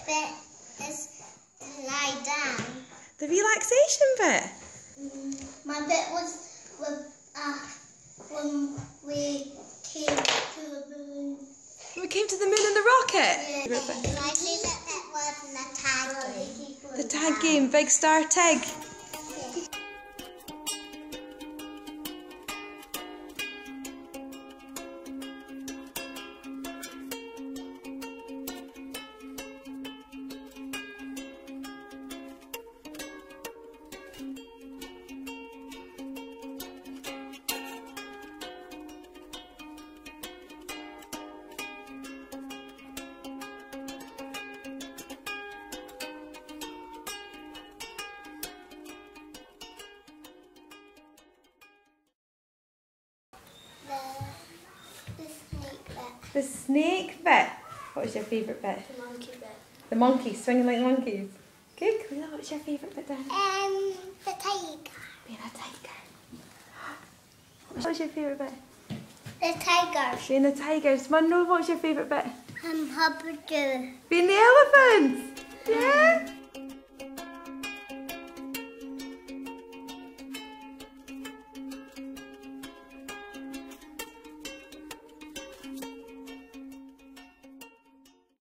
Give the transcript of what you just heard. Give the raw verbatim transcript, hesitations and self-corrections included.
bit is to lie down. The relaxation bit? Mm, my bit was when, uh, when we came to the moon. We came to the moon in the rocket? Yeah. My favourite bit was the tag game. The tag game, Big Star Tag. The snake bit. What was your favourite bit? The monkey bit. The monkeys, swinging like monkeys. Good, Camilla, what's your favourite bit then? Um, the tiger. Being a tiger. What was your favourite bit? The tiger. Being the tigers. Monroe, what's your favourite bit? Um, Hopper. Being the elephants. Yeah?